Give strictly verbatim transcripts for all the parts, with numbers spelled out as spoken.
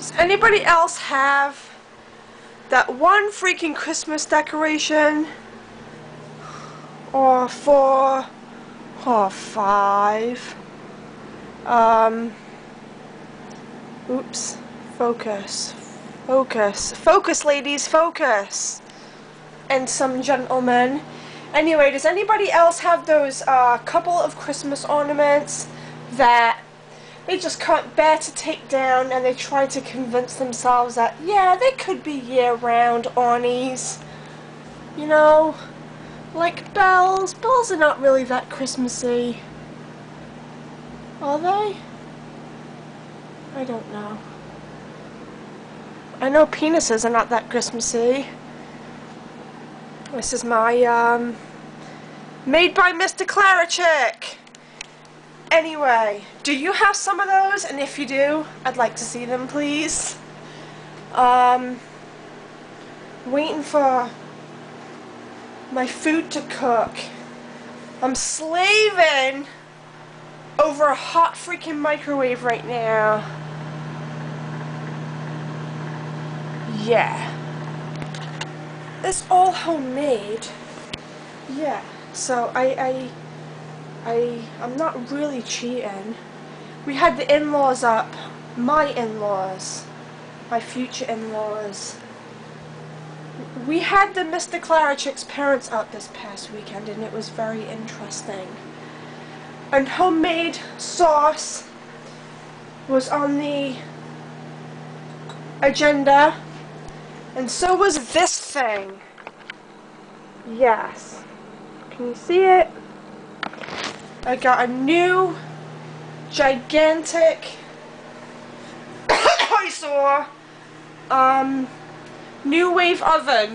Does anybody else have that one freaking Christmas decoration? Or four? Or five? Um, oops. Focus. Focus. Focus, ladies, focus! And some gentlemen. Anyway, does anybody else have those uh, couple of Christmas ornaments that they just can't bear to take down, and they try to convince themselves that, yeah, they could be year-round Ornies? You know, like bells. Bells are not really that Christmassy. Are they? I don't know. I know penises are not that Christmassy. This is my, um, made by Mister Clarachk. Anyway, do you have some of those? And if you do, I'd like to see them, please. Um, waiting for my food to cook. I'm slaving over a hot freaking microwave right now. Yeah. It's all homemade. Yeah. So I I I I'm not really cheating. We had the in-laws up. My in-laws. My future in-laws. We had the Mister Clarachk's parents up this past weekend, and it was very interesting. And homemade sauce was on the agenda, and so was this thing. Yes. Can you see it? I got a new gigantic I saw um NuWave oven.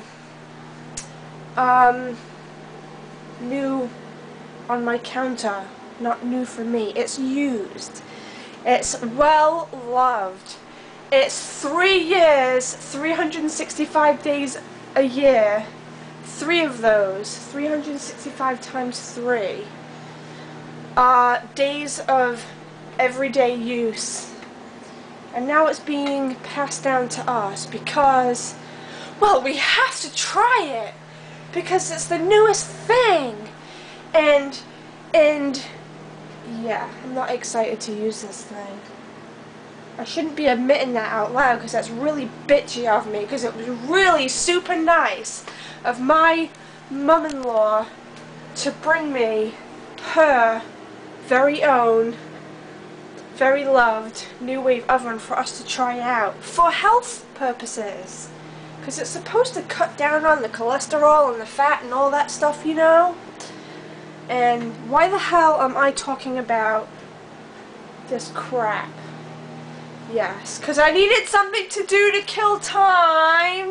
Um new on my counter. Not new for me. It's used. It's well loved. It's three years, three hundred sixty-five days a year. Three of those, three hundred sixty-five times three, uh, days of everyday use. And now it's being passed down to us because, well, we have to try it because it's the newest thing. And, and, yeah, I'm not excited to use this thing. I shouldn't be admitting that out loud because that's really bitchy of me, because it was really super nice of my mum-in-law to bring me her very own, very loved NuWave oven for us to try out for health purposes, because it's supposed to cut down on the cholesterol and the fat and all that stuff, you know. And why the hell am I talking about this crap? Yes, because I needed something to do to kill time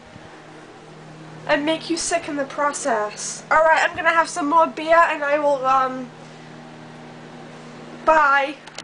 and make you sick in the process. Alright, I'm gonna have some more beer and I will, um, bye.